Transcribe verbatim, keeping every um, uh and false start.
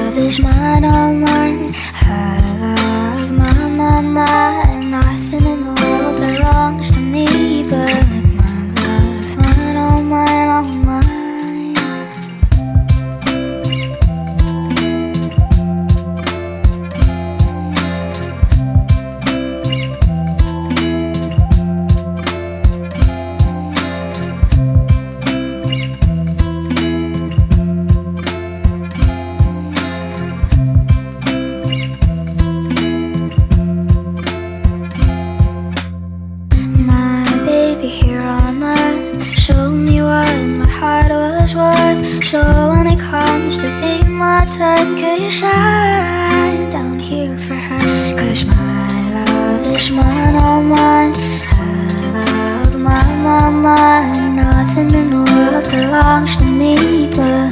love is mine, all mine. Her love, mine, mine, mine. Nothing in the world belongs to me but my love, mine, all mine, all mine. Here on earth, show me what my heart was worth. So when it comes to be my turn, could you shine down here for her? Cause my love is mine, all mine. Her love, mine, mine, mine. Nothing in the world belongs to me but